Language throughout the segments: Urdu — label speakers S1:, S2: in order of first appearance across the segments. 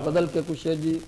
S1: بدل کے کچھ ہے جی.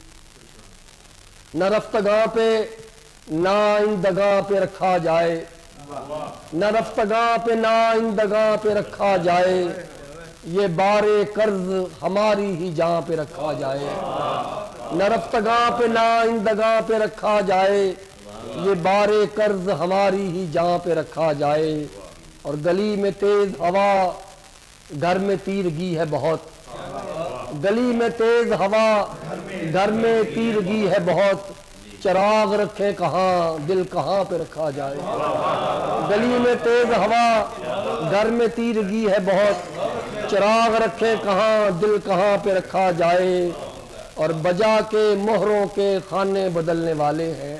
S1: نہ رفتگاں پہ نہ آئندگاں پہ رکھا جائے, نہ رفتگاں پہ نہ آئندگاں پہ رکھا جائے, یہ بارے قرض ہماری ہی جہاں پہ رکھا جائے. نہ رفتگاں پہ نہ آئندگاں پہ رکھا جائے, یہ بارے قرض ہماری ہی جہاں پہ رکھا جائے. اور گلی میں تیز ہوا گھر میں تیرگی ہے بہت, گلی میں تیز ہوا گھر میں تیرگی ہے بہت, چراغ رکھے کہاں دل کہاں پہ رکھا جائے. گلی میں تیز ہوا گھر میں تیرگی ہے بہت, چراغ رکھے کہاں دل کہاں پہ رکھا جائے. اور بجا کے مہروں کے خانے بدلنے والے ہیں,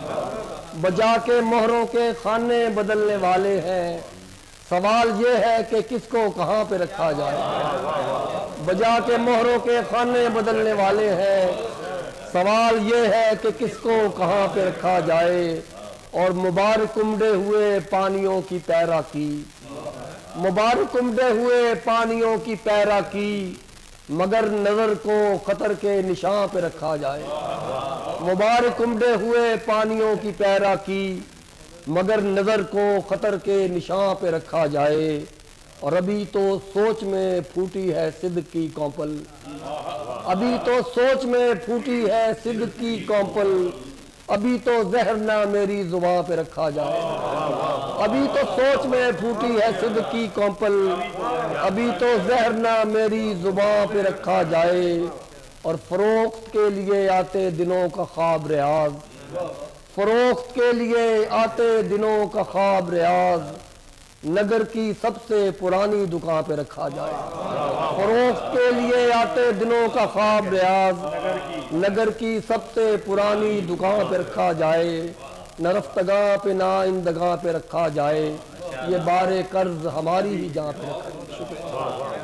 S1: بجا کے مہروں کے خانے بدلنے والے ہیں, سوال یہ ہے کہ کس کو کہاں پہ رکھا جائے. بجا کے مہروں کے خانے بدلنے والے ہیں, سوال یہ ہے کہ کس کو کہاں پہ رکھا جائے. اور مبارک امڑے ہوئے پانیوں کی پیرا کی, مبارک امڑے ہوئے پانیوں کی پیرا کی, مگر نظر کو خطر کے نشان پہ رکھا جائے. مبارک امڑے ہوئے پانیوں کی پیرا کی, مگر نظر کو خطر کے نشان پہ رکھا جائے. اور ابھی تو سوچ میں پھوٹی ہے صدق کی کونپل, ابھی تو سوچ میں پھوٹی ہے صدق کی کونپل, ابھی تو زہر نہ میری زباں پہ رکھا جائے. ابھی تو سوچ میں پھوٹی ہے صدق کی کونپل, ابھی تو زہر نہ میری زباں پہ رکھا جائے. اور فروخت کے لیے آتے دنوں کا خواب ریاض, فروخت کے لیے آتے دنوں کا خواب ریاض, نگر کی سب سے پرانی دکان پہ رکھا جائے. فروخت کے لیے آتے دنوں کا خواب ریاض, نگر کی سب سے پرانی دکان پہ رکھا جائے. نہ رفتگاں پہ نہ آئندگاں پہ رکھا جائے, یہ بارے قرض ہماری ہی جہاں پہ رکھا جائے. شکریہ.